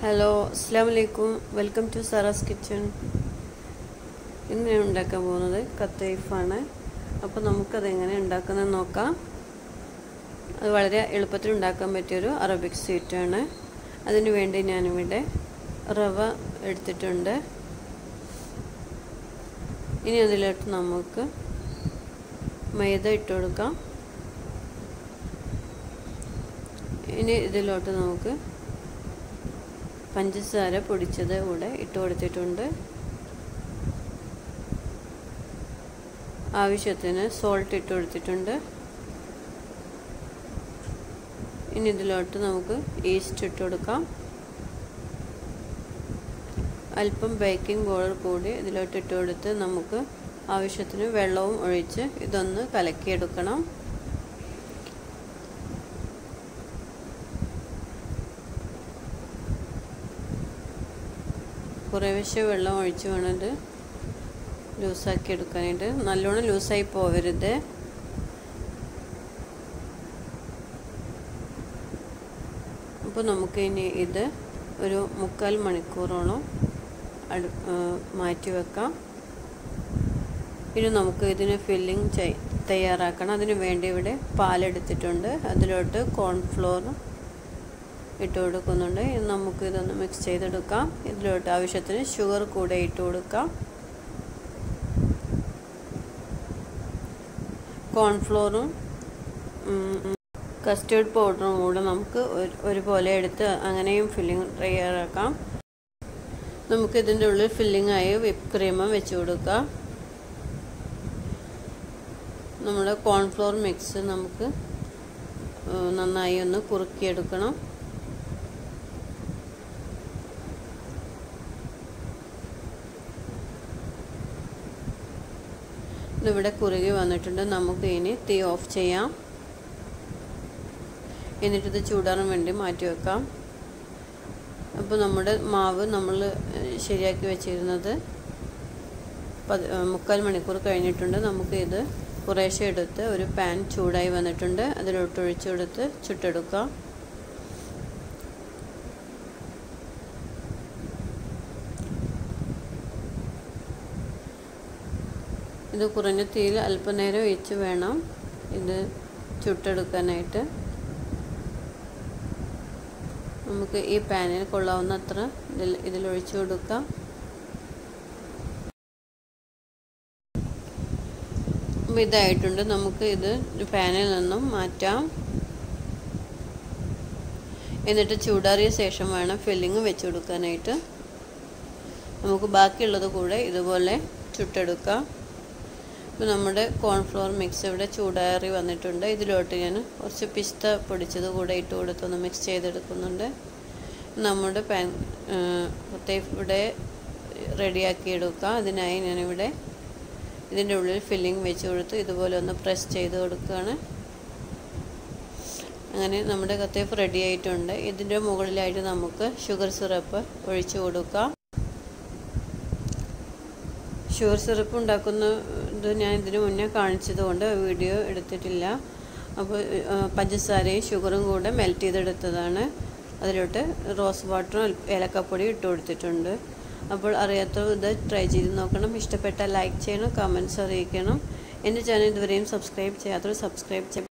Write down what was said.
Hello, Assalamualaikum. Welcome to Sara's Kitchen. ഇന്ന് ഞാൻ ഉണ്ടാക്കാൻ പോകുന്നത് കത്തൈഫ് ആണ്. അപ്പോൾ നമുക്കത് എങ്ങനെ ഉണ്ടാക്കുന്നത് നോക്കാം. അത് വളരെ എളുപ്പത്തിൽ ഉണ്ടാക്കാൻ പറ്റിയൊരു അറബിക് സ്വീറ്റ് ആണ്. അതിനു വേണ്ടി ഞാൻ ഇവിടെ റവ എടുത്തിട്ടുണ്ട്. ഇനി അതിലോട്ട് നമുക്ക് മൈദ ഇട്ട് കൊടുക്കാം. ഇനി ഇതിലോട്ട് നമുക്ക് പഞ്ചസാര പൊടിച്ചത് കൂടെ ഇട്ട് കൊടുത്തിട്ടുണ്ട്. ആവശ്യത്തിന് സോൾട്ട് ഇട്ട് കൊടുത്തിട്ടുണ്ട്. ഇനി ഇതിലോട്ട് നമുക്ക് ഈസ്റ്റ് ഇട്ട് കൊടുക്കാം. അല്പം ബേക്കിംഗ് പൗഡർ കൂടി ഇതിലോട്ട് ഇട്ട് കൊടുത്ത് നമുക്ക് ആവശ്യത്തിന് വെള്ളവും ഒഴിച്ച് ഇതൊന്ന് കലക്കിയെടുക്കണം. കുറേശ്ശെ വെള്ളം ഒഴിച്ച് വേണം ഇത് ലൂസാക്കി എടുക്കാനായിട്ട്. നല്ലോണം ലൂസായി പോവരുത്. അപ്പോൾ നമുക്ക് ഇനി ഇത് ഒരു 3/4 മണിക്കൂറോളം മാറ്റി വെക്കാം. ഇനി നമുക്ക് ഇതിന് ഫില്ലിംഗ് തയ്യാറാക്കണം. അതിന് വേണ്ടി ഇവിടെ പാലെടുത്തിട്ടുണ്ട്. അതിലോട്ട് കോൺഫ്ലോർ ഇട്ട് കൊടുക്കുന്നുണ്ട്. ഇനി നമുക്ക് ഇതൊന്ന് മിക്സ് ചെയ്തെടുക്കാം. ഇതിലോട്ട് ആവശ്യത്തിന് ഷുഗർ കൂടെ ഇട്ട് കൊടുക്കാം. കോൺഫ്ലോറും കസ്റ്റേർഡ് പൗഡറും കൂടെ നമുക്ക് ഒരുപോലെ എടുത്ത് അങ്ങനെയും ഫില്ലിംഗ് തയ്യാറാക്കാം. നമുക്ക് ഇതിൻ്റെ ഉള്ളിൽ ഫില്ലിംഗായി വിപ്പ് ക്രീമും വെച്ച് കൊടുക്കാം. നമ്മുടെ കോൺഫ്ലോർ മിക്സ് നമുക്ക് നന്നായി ഒന്ന് കുറുക്കിയെടുക്കണം. ഇതിവിടെ കുറുകി വന്നിട്ടുണ്ട്. നമുക്ക് ഇനി തീ ഓഫ് ചെയ്യാം. എന്നിട്ടിത് ചൂടാറാൻ വേണ്ടി മാറ്റി വെക്കാം. അപ്പോൾ നമ്മുടെ മാവ് നമ്മൾ ശരിയാക്കി വെച്ചിരുന്നത് 3/4 മണിക്കൂർ കഴിഞ്ഞിട്ടുണ്ട്. നമുക്ക് ഇത് കുറേശ്ശെ എടുത്ത് ഒരു പാൻ ചൂടായി വന്നിട്ടുണ്ട്. അതിലോട്ട് ഒഴിച്ചു കൊടുത്ത് ചുട്ടെടുക്കാം. ഇത് കുറഞ്ഞ തീയിൽ അല്പനേരം വെച്ച് വേണം ഇത് ചുട്ടെടുക്കാനായിട്ട്. നമുക്ക് ഈ പാനിൽ കൊള്ളാവുന്ന അത്ര ഇതിലൊഴിച്ചു കൊടുക്കാം. അപ്പോൾ ഇതായിട്ടുണ്ട്. നമുക്ക് ഇത് പാനിൽ നിന്നും മാറ്റാം. എന്നിട്ട് ചൂടാറിയ ശേഷം വേണം ഫില്ലിങ് വെച്ച് കൊടുക്കാനായിട്ട്. നമുക്ക് ബാക്കിയുള്ളത് കൂടെ ഇതുപോലെ ചുട്ടെടുക്കാം. ഇപ്പോൾ നമ്മുടെ കോൺഫ്ലോർ മിക്സ് ഇവിടെ ചൂടാറി വന്നിട്ടുണ്ട്. ഇതിലോട്ട് ഞാൻ കുറച്ച് പിസ്ത പൊടിച്ചത് കൂടെ ഇട്ട് കൊടുത്തൊന്ന് മിക്സ് ചെയ്തെടുക്കുന്നുണ്ട്. നമ്മുടെ ഖത്തൈഫ് ഇവിടെ റെഡിയാക്കി എടുക്കാം. അതിനായി ഞാനിവിടെ ഇതിൻ്റെ ഉള്ളിൽ ഫില്ലിംഗ് വെച്ച് കൊടുത്ത് ഇതുപോലെ ഒന്ന് പ്രസ് ചെയ്ത് കൊടുക്കുകയാണ്. അങ്ങനെ നമ്മുടെ ഖത്തൈഫ് റെഡി ആയിട്ടുണ്ട്. ഇതിൻ്റെ മുകളിലായിട്ട് നമുക്ക് ഷുഗർ സിറപ്പ് ഒഴിച്ചു കൊടുക്കാം. ഷുഗർ സിറപ്പ് ഉണ്ടാക്കുന്നത് ഞാൻ ഇതിന് മുന്നേ കാണിച്ചതുകൊണ്ട് വീഡിയോ എടുത്തിട്ടില്ല. അപ്പോൾ പഞ്ചസാരയും ഷുഗറും കൂടെ മെൽറ്റ് ചെയ്തെടുത്തതാണ്. അതിലോട്ട് റോസ് വാട്ടറും ഏലക്കപ്പൊടി ഇട്ട് കൊടുത്തിട്ടുണ്ട്. അപ്പോൾ അറിയാത്തവർ ഇത് ട്രൈ ചെയ്ത് നോക്കണം. ഇഷ്ടപ്പെട്ടാൽ ലൈക്ക് ചെയ്യണം, കമൻറ്റ്സ് അറിയിക്കണം. എൻ്റെ ചാനൽ ഇതുവരെയും സബ്സ്ക്രൈബ് ചെയ്യാത്തവർ സബ്സ്ക്രൈബ്